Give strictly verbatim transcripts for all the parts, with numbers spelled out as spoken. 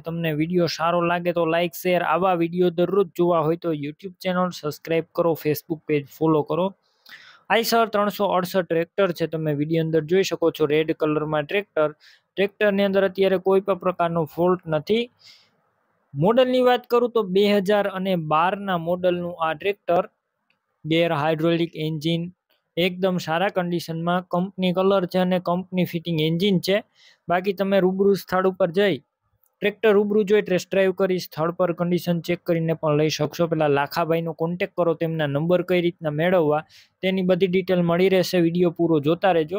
તમને વિડીયો સારો લાગે તો લાઇક શેર, આવા વિડીયો દરરોજ જોવા હોય તો યુટ્યુબ ચેનલ સબસ્ક્રાઈબ કરો, ફેસબુક પેજ ફોલો કરો। આઈસર ત્રણસો અડસઠ ટ્રેક્ટર છે, તમે વિડીયો અંદર જોઈ શકો છો રેડ કલરમાં ટ્રેક્ટર। ટ્રેક્ટરની અંદર અત્યારે કોઈ પણ પ્રકારનો ફોલ્ટ નથી। મોડલની વાત કરું તો બે હજાર અને બારના મોડલનું આ ટ્રેક્ટર, ગેર હાઇડ્રોલિક એન્જિન એકદમ સારા કન્ડિશનમાં, કંપની કલર છે અને કંપની ફિટિંગ એન્જિન છે। બાકી તમે રૂબરૂ સ્થળ ઉપર જઈ ટ્રેક્ટર રૂબરૂ જોઈ ટેસ્ટ ડ્રાઈવ કરી સ્થળ પર કન્ડિશન ચેક કરીને પણ લઈ શકશો। પેલા લાખાભાઈનો કોન્ટેક કરો, તેમના નંબર કઈ રીતના મેળવવા તેની બધી ડિટેલ મળી રહેશે, વિડીયો પૂરો જોતા રહેજો।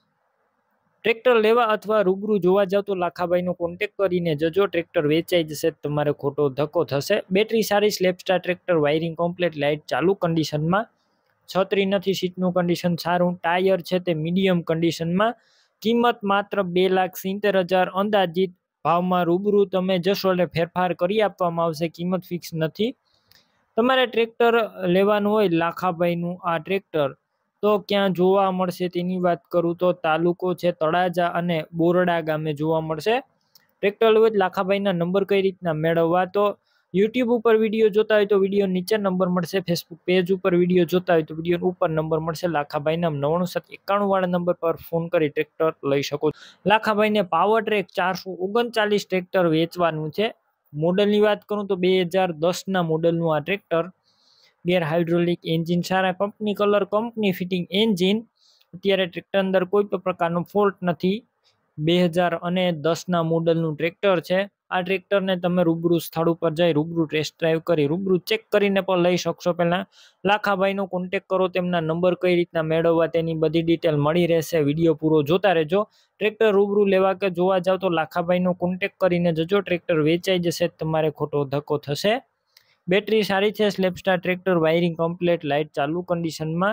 ટ્રેક્ટર લેવા અથવા રૂબરૂ જોવા જાવ તો લાખાભાઈનો કોન્ટેક કરીને જજો, ટ્રેક્ટર વેચાઈ જશે તમારે ખોટો ધક્કો થશે। બેટરી સારી, સ્લેપસ્ટાર ટ્રેક્ટર, વાયરિંગ કમ્પ્લીટ, લાઇટ ચાલુ કન્ડિશનમાં, છત્રી નથી, સીટનું કન્ડિશન સારું, ટાયર છે તે મીડિયમ કન્ડિશનમાં। કિંમત માત્ર બે લાખ સિત્તેર હજાર અંદાજિત ભાવમાં રૂબરૂ તમે જશો એટલે ફેરફાર કરી આપવામાં આવશે, કિંમત ફિક્સ નથી। તમારે ટ્રેક્ટર લેવાનું હોય લાખાભાઈનું આ ટ્રેક્ટર તો ક્યાં જોવા મળશે તેની વાત કરું તો તાલુકો છે તળાજા અને બોરડા ગામે જોવા મળશે। ટ્રેક્ટર લેવું લાખાભાઈના નંબર કઈ રીતના મેળવવા તો યુટ્યુબ ઉપર વિડીયો જોતા હોય તો વિડીયો નીચે નંબર મળશે, ફેસબુક પેજ ઉપર વિડીયો જોતા હોય તો વિડીયો ઉપર નંબર મળશે। લાખાભાઈના નવ્વાણું સાત એકાણું વાળા નંબર પર ફોન કરી ટ્રેક્ટર લઈ શકો છો। લાખાભાઈને પાવર ટ્રેક ચારસો ઓગણચાલીસ ટ્રેક્ટર વેચવાનું છે। મોડલની વાત કરું તો બે હજાર દસના મોડલનું આ ટ્રેક્ટર, ગેર હાઇડ્રોલિક એન્જિન સારા, company colour, company fitting engine, અત્યારે ટ્રેક્ટર અંદર કોઈ પણ પ્રકારનો ફોલ્ટ નથી। બે હજાર અને દસના મોડલનું ટ્રેક્ટર છે। આ ટ્રેક્ટરને તમે રૂબરૂ સ્થળ ઉપર જઈ રૂબરૂ ટેસ્ટ ડ્રાઈવ કરી રૂબરૂ ચેક કરીને પણ લઈ શકશો। પહેલા લાખાભાઈનો કોન્ટેક કરો, તેમના નંબર કઈ રીતના મેળવવા તેની બધી ડિટેલ મળી રહેશે, વિડીયો પૂરો જોતા રહેજો। ટ્રેક્ટર રૂબરૂ લેવા કે જોવા જાવ તો લાખાભાઈનો કોન્ટેક કરીને જજો, ટ્રેક્ટર વેચાઈ જશે તમારે ખોટો ધક્કો થશે। બેટરી સારી છે, સ્લેપસ્ટાર ટ્રેક્ટર, વાયરિંગ કમ્પ્લીટ, લાઇટ ચાલુ કન્ડિશનમાં,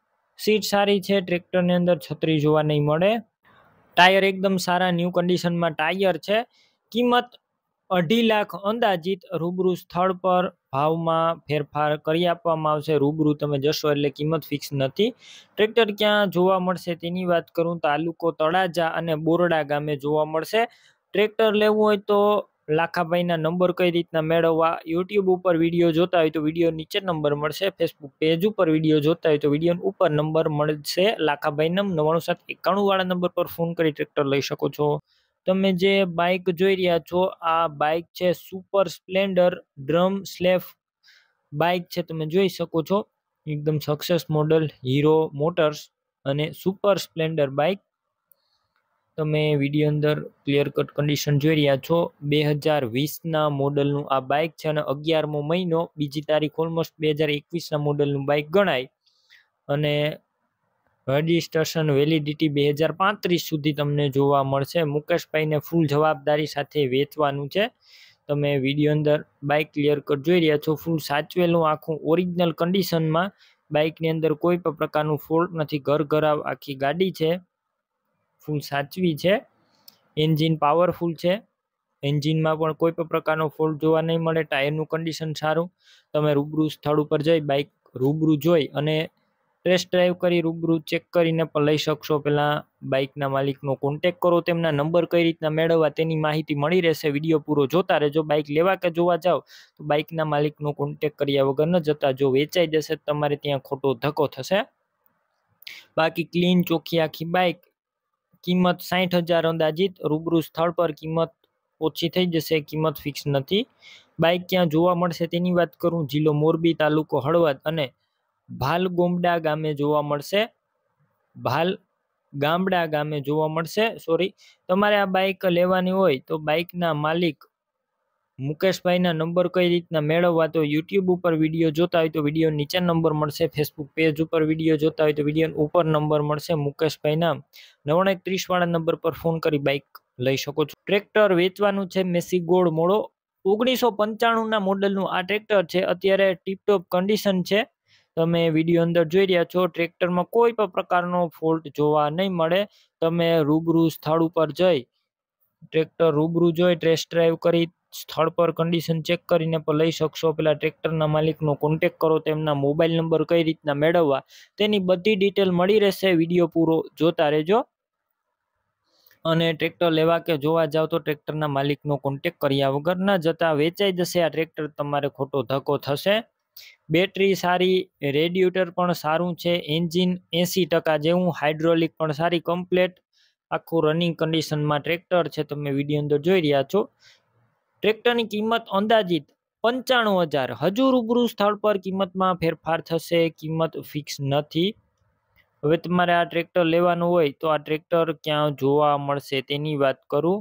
સીટ સારી છે, ટ્રેક્ટરની અંદર છત્રી જોવા નહીં મળે, ટાયર એકદમ સારા ન્યૂ કન્ડિશનમાં ટાયર છે। કિંમત અઢી લાખ અંદાજિત રૂબરૂ સ્થળ પર ભાવમાં ફેરફાર કરી આપવામાં આવશે, રૂબરૂ તમે જશો એટલે કિંમત ફિક્સ નથી। ટ્રેક્ટર ક્યાં જોવા મળશે તેની વાત કરું, તાલુકો તળાજા અને બોરડા ગામે જોવા મળશે। ટ્રેક્ટર લેવું હોય તો લાખાભાઈના નંબર કઈ રીતના મેળવવા, યુટ્યુબ ઉપર વિડીયો જોતા હોય તો વિડીયો નીચે નંબર મળશે, ફેસબુક પેજ ઉપર વિડીયો જોતા હોય તો વિડીયો ઉપર નંબર મળશે। લાખાભાઈના નવ્વાણું સાત એકાણું વાળા નંબર પર ફોન કરી ટ્રેક્ટર લઈ શકો છો। તમે જે બાઇક જોઈ રહ્યા છો આ બાઇક છે સુપર સ્પ્લેન્ડર ડ્રમ સ્લેફ બાઇક છે, તમે જોઈ શકો છો એકદમ સક્સેસ મોડલ, હીરો મોટર્સ અને સુપર સ્પ્લેન્ડર બાઇક, તમે વિડીયો અંદર ક્લિયર કટ કન્ડિશન જોઈ રહ્યા છો। બે હજાર વીસના મોડલનું આ બાઇક છે અને અગિયારમો મહિનો, બીજી તારીખ ઓલમોસ્ટ બે હજાર એકવીસના મોડલનું બાઇક ગણાય અને રજિસ્ટ્રેશન વેલિડિટી બે હજાર પાંત્રીસ સુધી તમને જોવા મળશે। મુકેશભાઈને ફૂલ જવાબદારી સાથે વેચવાનું છે। તમે વિડીયો અંદર બાઇક ક્લિયર કટ જોઈ રહ્યા છો, ફૂલ સાચવેલું આખું ઓરિજિનલ કન્ડિશનમાં, બાઇકની અંદર કોઈ પણ પ્રકારનું ફોલ્ટ નથી, ઘર ઘરાવ આખી ગાડી છે, ફૂલ સાચવી છે। એન્જિન પાવરફુલ છે, એન્જિનમાં પણ કોઈ પણ પ્રકારનો ફોલ્ટ જોવા નહીં મળે, ટાયરનું કન્ડિશન સારું। તમે રૂબરૂ સ્થળ ઉપર જઈ બાઇક રૂબરૂ જોઈ અને ટેસ્ટ ડ્રાઈવ કરી રૂબરૂ ચેક કરીને પણ લઈ શકશો। પહેલાં બાઇકના માલિકનો કોન્ટેક કરો, તેમના નંબર કઈ રીતના મેળવવા તેની માહિતી મળી રહેશે, વિડીયો પૂરો જોતા રહેજો। બાઇક લેવા કે જોવા જાવ તો બાઇકના માલિકનો કોન્ટેક કર્યા વગર ન જતા, જો વેચાઈ જશે તમારે ત્યાં ખોટો ધક્કો થશે। બાકી ક્લીન ચોખ્ખી આખી બાઇક, કિંમત સાઠ હજાર અંદાજિત, રૂબરૂ સ્થળ પર કિંમત ઓછી થઈ જશે, કિંમત ફિક્સ નથી। બાઇક ક્યાં જોવા મળશે તેની વાત કરું, જિલ્લો મોરબી, તાલુકો હળવદ અને ભાલ ગોમડા ગામે જોવા મળશે, ભાલ ગામડા ગામે જોવા મળશે સોરી। તમારે આ બાઇક લેવાની હોય તો બાઇકના માલિક મુકેશભાઈના નંબર કઈ રીતના મેળવવા તો યુટ્યુબ ઉપર વિડીયો જોતા હોય તો વિડીયો નીચે નંબર મળશે, ફેસબુક પેજ ઉપર વિડીયો જોતા હોય તો વિડીયો ઉપર નંબર મળશે। મુકેશભાઈના નવ્વાણું એકત્રીસ વાળા નંબર પર ફોન કરી બાઇક લઈ શકો છો। ટ્રેક્ટર વેચવાનું છે મેસીગોળ મોડો, ઓગણીસો પંચાણુંના મોડલનું આ ટ્રેક્ટર છે, અત્યારે ટીપટોપ કન્ડિશન છે, તમે વિડીયો અંદર જોઈ રહ્યા છો। ટ્રેક્ટરમાં કોઈ પણ પ્રકારનો ફોલ્ટ જોવા નહીં મળે, તમે રૂબરૂ સ્થળ ઉપર જઈ ટ્રેક્ટર રૂબરૂ જોઈ ટેસ્ટ ડ્રાઈવ કરી સ્થળ પર કન્ડિશન ચેક કરીને પણ લઈ શકશો। પેલા ટ્રેક્ટરના માલિકનો કોન્ટેક કરો, તેમના મોબાઈલ નંબર કઈ રીતના મેળવવા તેની બધી ડિટેલ મળી રહેશે, વિડીયો પૂરો જોતા રહેજો। અને ટ્રેક્ટર લેવા કે જોવા જાવ તો ટ્રેક્ટરના માલિકનો કોન્ટેક કર્યા વગર ન જતા વેચાઈ જશે આ ટ્રેક્ટર, તમારે ખોટો ધક્કો થશે। બેટરી સારી, રેડિએટર પણ સારું છે, એન્જિન એંસી ટકા જેવું, હાઇડ્રોલિક પણ સારી, કમ્પ્લેટ આખું રનિંગ કન્ડિશનમાં ટ્રેક્ટર છે, તમે વિડીયો અંદર જોઈ રહ્યા છો। ટ્રેક્ટરની કિંમત અંદાજિત પંચાણું હજાર, હજુ રૂબરૂ સ્થળ પર કિંમતમાં ફેરફાર થશે, કિંમત ફિક્સ નથી। હવે તમારે આ ટ્રેક્ટર લેવાનું હોય તો આ ટ્રેક્ટર ક્યાં જોવા મળશે તેની વાત કરું।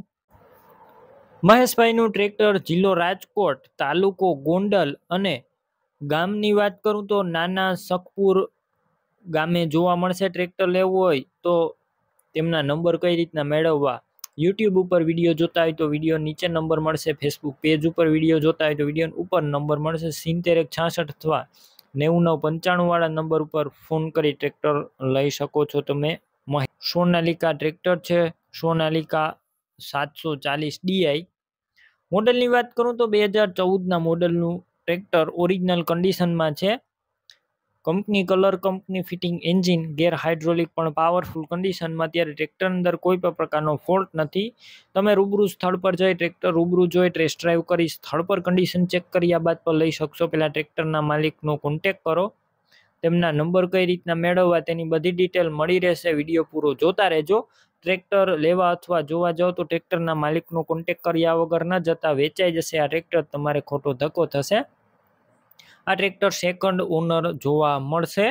મહેશભાઈનું ટ્રેક્ટર જિલ્લો રાજકોટ, તાલુકો ગોંડલ અને ગામની વાત કરું તો નાના સખપુર ગામે જોવા મળશે। ટ્રેક્ટર લેવું હોય તો તેમના નંબર કઈ રીતના મેળવવા, યુટ્યુબ ઉપર વિડીયો જોતા હોય તો વિડીયો નીચે નંબર મળશે, ફેસબુક પેજ ઉપર વિડીયો જોતા હોય તો વિડીયો ઉપર નંબર મળશે, સિત્તેર એક છાસઠ અથવા નેવું નવ પંચાણું વાળા નંબર ઉપર ફોન કરી ટ્રેક્ટર લઈ શકો છો તમે। સોનાલિકા ટ્રેક્ટર છે, સોનાલિકા સાતસો ચાલીસ ડીઆઈ। મોડલની વાત કરું તો બે હજાર ચૌદના મોડલનું ટ્રેક્ટર ઓરિજિનલ કન્ડિશનમાં છે, company colour, company fitting engine, gear hydraulic પણ પાવરફુલ કન્ડિશનમાં। ત્યારે ટ્રેક્ટર અંદર કોઈ પણ પ્રકારનો ફોલ્ટ નથી। તમે રૂબરૂ સ્થળ પર જઈ ટ્રેક્ટર રૂબરૂ જોઈ ટેસ્ટ ડ્રાઈવ કરી સ્થળ પર કન્ડિશન ચેક કર્યા બાદ પર લઈ શકશો। પહેલા ટ્રેક્ટરના માલિકનો કોન્ટેક કરો, તેમના નંબર કઈ રીતના મેળવવા તેની બધી ડિટેલ મળી રહેશે, વિડીયો પૂરો જોતા રહેજો। ટ્રેક્ટર લેવા અથવા જોવા જાવ તો ટ્રેક્ટરના માલિકનો કોન્ટેક કર્યા વગર ન જતા વેચાઈ જશે આ ટ્રેક્ટર, તમારે ખોટો ધક્કો થશે। આ ટ્રેક્ટર સેકન્ડ ઓનર જોવા મળશે।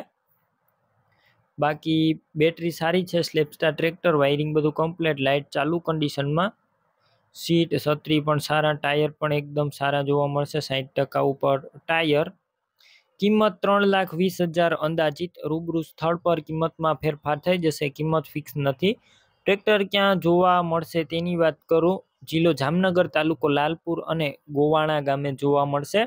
બાકી બેટરી સારી છે, સ્લેપસ્ટાર ટ્રેક્ટર, વાયરિંગ બધું કમ્પ્લીટ, લાઇટ ચાલુ કન્ડિશનમાં, સીટ છત્રી પણ સારા, ટાયર પણ એકદમ સારા જોવા મળશે, સાઠ ટકા ઉપર ટાયર। કિંમત ત્રણ લાખ વીસ હજાર અંદાજિત, રૂબરૂ સ્થળ પર કિંમતમાં ફેરફાર થઈ જશે, કિંમત ફિક્સ નથી। ટ્રેક્ટર ક્યાં જોવા મળશે તેની વાત કરું, જિલ્લો જામનગર, તાલુકો લાલપુર અને ગોવાણા ગામે જોવા મળશે।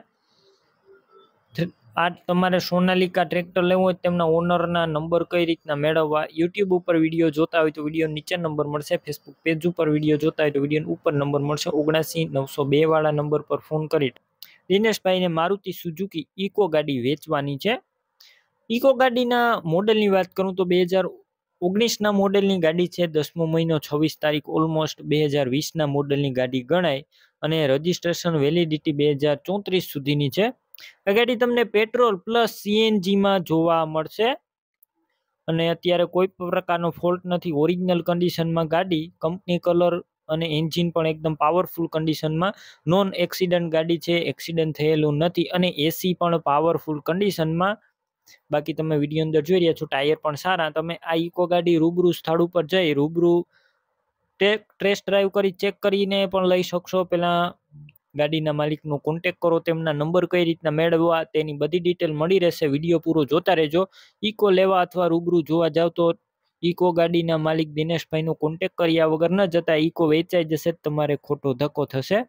આ તમારે સોનાલિકા ટ્રેક્ટર લેવું હોય તેમના ઓનરના નંબર કઈ રીતના મેળવવા, યુટ્યુબ ઉપર વિડીયો જોતા હોય તો વિડીયો નીચે નંબર મળશે, ફેસબુક પેજ ઉપર વિડીયો જોતા હોય તો વિડીયો ઉપર નંબર મળશે, ઓગણાસી નવસો બે વાળા નંબર પર ફોન કરી દિનેશભાઈને મારુતિ સુઝુકી ઇકો ગાડી વેચવાની છે। ઇકો ગાડીના મોડલની વાત કરું તો બે હજાર ઓગણીસના મોડલની ગાડી છે, દસમો મહિનો છવ્વીસ તારીખ, ઓલમોસ્ટ બે હજાર વીસના મોડલની ગાડી ગણાય અને રજિસ્ટ્રેશન વેલિડિટી બે હજાર ચોત્રીસ સુધીની છે। આ ગાડી તમને પેટ્રોલ પ્લસ સીએનજીમાં જોવા મળશે અને અત્યારે કોઈ પ્રકારનો ફોલ્ટ નથી, ઓરિજિનલ કન્ડિશનમાં ગાડી, કંપની કલર અને એન્જિન પણ એકદમ પાવરફુલ કન્ડિશનમાં, નોન એક્સિડન્ટ ગાડી છે, એક્સિડન્ટ થયેલું નથી અને એસી પણ પાવરફુલ કન્ડિશનમાં। બાકી તમે વિડીયો અંદર જોઈ રહ્યા છો, ટાયર પણ સારા। તમે આ ઇકો ગાડી રૂબરૂ સ્થળ ઉપર જઈ રૂબરૂ ટેસ્ટ ડ્રાઈવ કરી ચેક કરીને પણ લઈ શકશો। પહેલા ગાડીના માલિકનો કોન્ટેક કરો, તેમના નંબર કઈ રીતના મેળવવા તેની બધી ડિટેલ મળી રહેશે, વિડીયો પૂરો જોતા રહેજો। ઇકો લેવા અથવા રૂબરૂ જોવા જાવ તો ઇકો ગાડીના માલિક દિનેશભાઈનો કોન્ટેક કર્યા વગર ન જતા ઇકો વેચાઈ જશે, તમારે ખોટો ધક્કો થશે।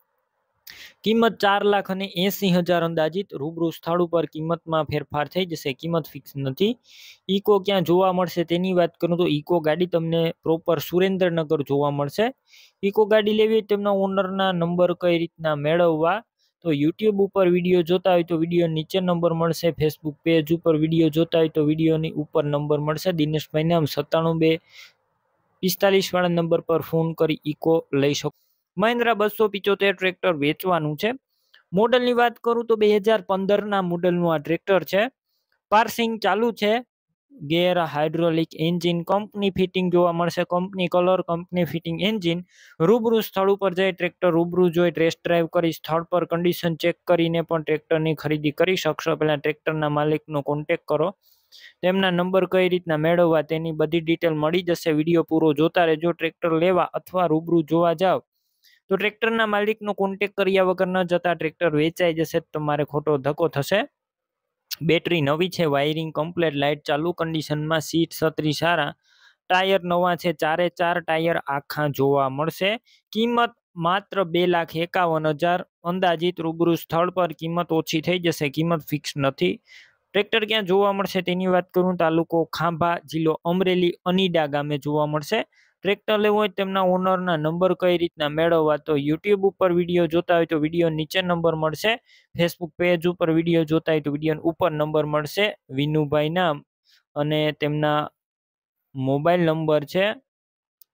કિંમત ચાર લાખ અને એસી હજાર અંદાજિત, રૂબરૂ સ્થળ ઉપર કિંમતમાં ફેરફાર થઈ જશે, કિંમત ફિક્સ નથી। ઇકો ક્યાં જોવા મળશે તેની વાત કરું તો ઇકો ગાડી તમને પ્રોપર સુરેન્દ્રનગર જોવા મળશે। ઇકો ગાડી લેવી તેમના ઓનરના નંબર કઈ રીતના મેળવવા, તો યુટ્યુબ ઉપર વિડીયો જોતા હોય તો વિડીયો નીચે નંબર મળશે, ફેસબુક પેજ ઉપર વિડીયો જોતા હોય તો વિડીયોની ઉપર નંબર મળશે, દિનેશભાઈ નામ સત્તાણું બે પિસ્તાલીસ વાળા નંબર પર ફોન કરી ઇકો લઈ શકો। મહિન્દ્રા બસો પિચોતેર ટ્રેક્ટર વેચવાનું છે। મોડલની વાત કરું તો બે હજાર પંદરના મોડલનું આ ટ્રેક્ટર છે, પાર્સિંગ ચાલુ છે, gear hydraulic engine, company fitting જોવા મળશે, company colour, company fitting engine. રૂબરૂ સ્થળ ઉપર જઈ ટ્રેક્ટર રૂબરૂ જોઈ ટેસ્ટ ડ્રાઈવ કરી સ્થળ પર કન્ડિશન ચેક કરીને પણ ટ્રેક્ટરની ખરીદી કરી શકશો। પહેલા ટ્રેક્ટરના માલિકનો કોન્ટેક કરો, તેમના નંબર કઈ રીતના મેળવવા તેની બધી ડિટેલ મળી જશે, વિડીયો પૂરો જોતા રહેજો। ટ્રેક્ટર લેવા અથવા રૂબરૂ જોવા જાવ તો ટ્રેક્ટરના માલિકનો કોન્ટેક કર્યા વગર ન જતા ટ્રેક્ટર વેચાઈ જશે, તમારે ખોટો ધક્કો થશે। બેટરી નવી છે, વાયરિંગ કમ્પ્લીટ, લાઇટ ચાલુ કન્ડિશનમાં, સીટ છત્રી સારા, ટાયર નવા છે, ચારે ચાર ટાયર આખા જોવા મળશે। કિંમત માત્ર બે લાખ એકાવન હજાર અંદાજિત, રૂબરૂ સ્થળ પર કિંમત ઓછી થઈ જશે, કિંમત ફિક્સ નથી। ટ્રેક્ટર ક્યાં જોવા મળશે તેની વાત કરું, તાલુકો ખાંભા, જિલ્લો અમરેલી, અનીડા ગામે જોવા મળશે। ટ્રેક્ટર લેવું હોય તેમના ઓનરના નંબર કઈ રીતના મેળવવા, તો યુટ્યુબ ઉપર વિડીયો જોતા હોય તો વિડીયો નીચે નંબર મળશે, ફેસબુક પેજ ઉપર વિડીયો જોતા હોય તો વિડીયો ઉપર નંબર મળશે, વિનુભાઈ નામ અને તેમના મોબાઈલ નંબર છે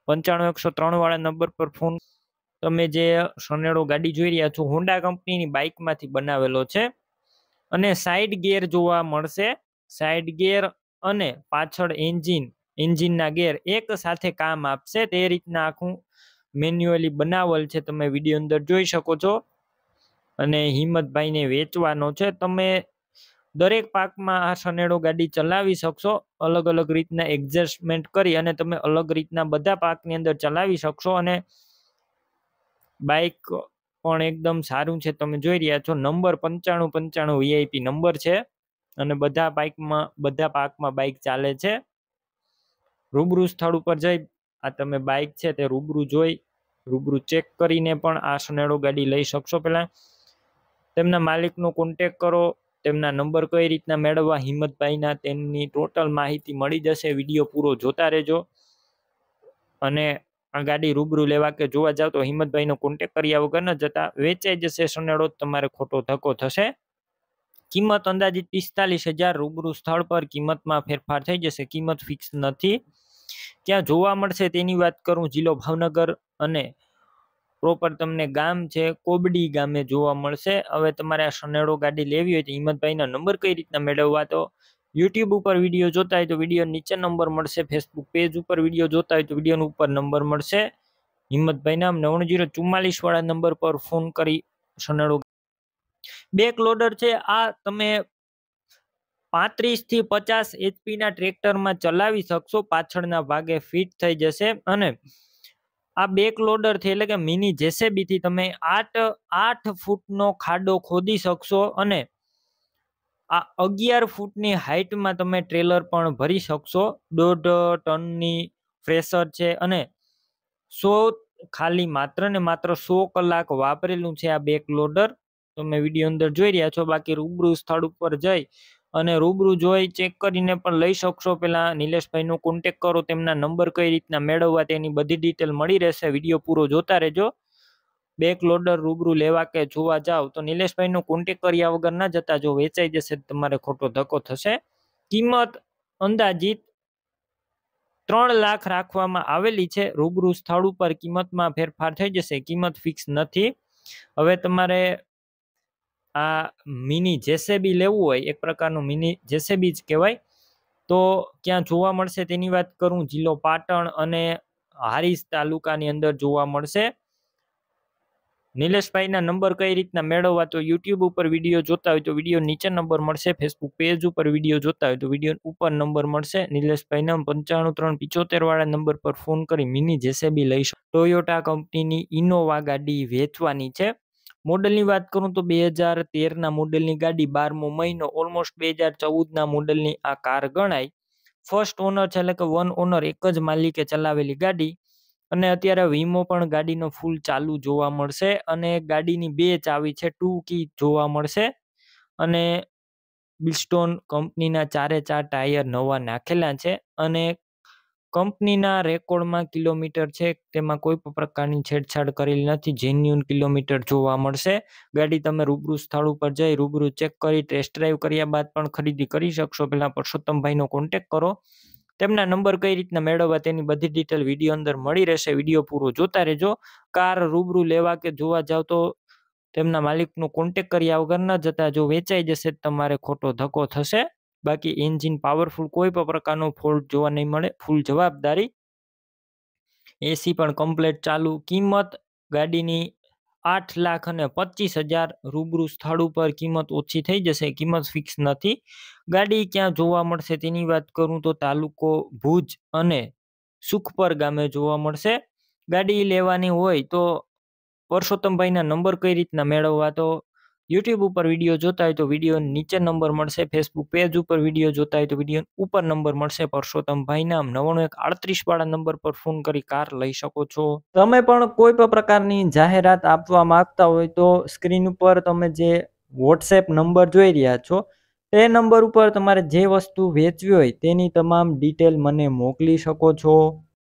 પંચાણું એકસો ત્રણ વાળા નંબર પર ફોન. તમે જે સોનેડો ગાડી જોઈ રહ્યા છો હોન્ડા કંપનીની બાઇકમાંથી બનાવેલો છે અને સાઈડ ગિયર જોવા મળશે. સાઈડ ગિયર અને પાછળ એન્જિન એન્જિનના ગિયર એક સાથે કામ આપશે તે રીતના આખું મેન્યુઅલી બનાવેલ છે. તમે વિડીયો અંદર જોઈ શકો છો અને હિંમતભાઈને વેચવાનો છે. તમે દરેક પાકમાં આ સનેડો ગાડી ચલાવી શકશો. અલગ અલગ રીતના એડજસ્ટમેન્ટ કરી અને તમે અલગ રીતના બધા પાકની અંદર ચલાવી શકશો અને બાઇક પણ એકદમ સારું છે. તમે જોઈ રહ્યા છો નંબર પંચાણું પંચાણું વીઆઈપી નંબર છે અને બધા બાઇકમાં બધા પાકમાં બાઇક ચાલે છે. રૂબરૂ સ્થળ ઉપર જઈ આ તમે બાઇક છે તે રૂબરૂ જોઈ રૂબરૂ ચેક કરીને પણ આ સનેડો ગાડી લઈ શકશો. પહેલા તેમના માલિકનો કોન્ટેક કરો. તેમના નંબર કઈ રીતના મેળવવા હિંમતભાઈના તેમની ટોટલ માહિતી મળી જશે. વિડીયો પૂરો જોતા રહેજો. અને આ ગાડી રૂબરૂ લેવા કે જોવા જાવ તો હિંમતભાઈનો કોન્ટેક કર્યા વગર ન જતા વેચાઈ જશે સનેડો. તમારે ખોટો ધક્કો થશે. કિંમત અંદાજિત પિસ્તાલીસ હજાર રૂબરૂ સ્થળ પર કિંમતમાં ફેરફાર થઈ જશે. કિંમત ફિક્સ નથી. ક્યાં જોવા મળશે તેની વાત કરું, જિલ્લો ભાવનગર અને પ્રોપર તમને ગામ છે કોબડી ગામે જોવા મળશે. હવે તમારે આ સનેડો ગાડી લેવી હોય તો હિંમતભાઈના નંબર કઈ રીતના મેળવવા, તો યુટ્યુબ ઉપર વિડીયો જોતા હોય તો વિડીયો નીચે નંબર મળશે. ફેસબુક પેજ ઉપર વિડીયો જોતા હોય તો વિડીયો ઉપર નંબર મળશે. હિંમતભાઈના નવ્વાણું જીરો ચુમ્માલીસ વાળા નંબર પર ફોન કરી સનેડો બેક લોડર છે. આ તમે પાંત્રીસ થી પચાસ એચપી ના ટ્રેક્ટરમાં ચલાવી શકશો. પાછળના ભાગે ફિટ થઈ જશે અને આ બેક લોડર થી એટલે કે મિની જેસીબી થી તમે આઠ આઠ ફૂટનો ખાડો ખોદી શકશો અને આ અગિયાર ફૂટની હાઈટમાં તમે ટ્રેલર પણ ભરી શકશો. દોઢ ટનની ફ્રેશર છે અને સો ખાલી માત્ર ને માત્ર સો કલાક વાપરેલું છે આ બેક લોડર. તમે વિડીયો અંદર જોઈ રહ્યા છો. બાકી રૂબરૂ સ્થળ ઉપર જઈ અને રૂબરૂ જોઈ ચેક કરીને પણ લઈ શકશો. પેલા નિલેશભાઈનો કોન્ટેક કરો. તેમના નંબર કઈ રીતના મેળવવા તેની બધી ડિટેલ મળી રહેશે. વિડીયો પૂરો જોતા રહેજો. બેક લોડર રૂબરૂ લેવા કે જોવા જાવ તો નિલેશભાઈનો કોન્ટેક કર્યા વગર ના જતા. જો વેચાઈ જશે તમારે ખોટો ધક્કો થશે. કિંમત અંદાજિત ત્રણ લાખ રાખવામાં આવેલી છે. રૂબરૂ સ્થળ ઉપર કિંમતમાં ફેરફાર થઈ જશે. કિંમત ફિક્સ નથી. હવે તમારે આ મિની જેસીબી લેવું હોય, એક પ્રકારનું મિની જેસીબી જ કહેવાય, તો ક્યાં જોવા મળશે તેની વાત કરું, જિલ્લો પાટણ અને હારીજ તાલુકાની અંદર જોવા મળશે. નિલેશભાઈના નંબર કઈ રીતના મેળવવા, તો યુટ્યુબ ઉપર વિડીયો જોતા હોય તો વિડીયો નીચે નંબર મળશે. ફેસબુક પેજ ઉપર વિડીયો જોતા હોય તો વિડીયો ઉપર નંબર મળશે. નિલેશભાઈના પંચાણું ત્રણ પિચોતેર વાળા નંબર પર ફોન કરી મિની જેસીબી લઈ શકો. ટોયોટા કંપનીની ઇનોવા ગાડી વેચવાની છે. મોડલની વાત કરું તો બે હજાર તેરના મોડલની ગાડી, બારમો મહિનો, ઓલમોસ્ટ બે હજાર ચૌદના મોડલની આ કાર ગણાય. ફર્સ્ટ ઓનર છે એટલે કે વન ઓનર, એક જ માલિકે ચલાવેલી ગાડી અને અત્યારે વીમો પણ ગાડીનો ફૂલ ચાલુ જોવા મળશે અને ગાડીની બે ચાવી છે, ટુ કી જોવા મળશે અને બિસ્ટોન કંપનીના ચારે ચાર ટાયર નવા નાખેલા છે અને કંપનીના રેકોર્ડમાં કિલોમીટર છે તેમાં કોઈ પણ પ્રકારની છેડછાડ કરેલી નથી. જેન્યુન કિલોમીટર જોવા મળશે. ગાડી તમે રૂબરૂ સ્થળ ઉપર જઈ રૂબરૂ ચેક કરી ટેસ્ટ ડ્રાઈવ કર્યા બાદ પણ ખરીદી કરી શકશો. પહેલા પરસોત્તમભાઈનો કોન્ટેક કરો. તેમના નંબર કઈ રીતના મેળવવા તેની બધી ડિટેલ વિડીયો અંદર મળી રહેશે. વિડીયો પૂરો જોતા રહેજો. કાર રૂબરૂ લેવા કે જોવા જાવ તો તેમના માલિકનો કોન્ટેક કર્યા વગર ન જતા. જો વેચાઈ જશે તમારે ખોટો ધક્કો થશે. બાકી એન્જિન પાવરફુલ, કોઈ પણ પ્રકારનો ફોલ્ટ જોવા નહીં મળે. ફૂલ જવાબદારી. એસી પણ કમ્પ્લીટ ચાલુ. કિંમત ગાડીની આઠ લાખ અને પચીસ હજાર રૂબરૂ સ્થળ ઉપર કિંમત ઓછી થઈ જશે. કિંમત ફિક્સ નથી. ગાડી ક્યાં જોવા મળશે તેની વાત કરું તો તાલુકો ભુજ અને સુખપર ગામે જોવા મળશે. ગાડી લેવાની હોય તો પરસોત્તમભાઈના નંબર કઈ રીતના મેળવવા, તો યુટ્યુબ ઉપર વિડીયો જોતા હોય તો વિડીયો નીચે નંબર મળશે. ફેસબુક પેજ ઉપર વિડીયો જોતા હોય તો વિડીયો ઉપર નંબર મળશે. પરસોત્તમભાઈના નવ્વાણું એક આડત્રીસ વાળા નંબર પર ફોન કરી કાર લઈ શકો છો. તમે પણ કોઈ પણ પ્રકારની જાહેરાત આપવા માંગતા હોય તો સ્ક્રીન ઉપર તમે જે વોટ્સએપ નંબર જોઈ રહ્યા છો તે નંબર ઉપર તમારે જે વસ્તુ વેચવી હોય તેની તમામ ડિટેલ મને મોકલી શકો છો.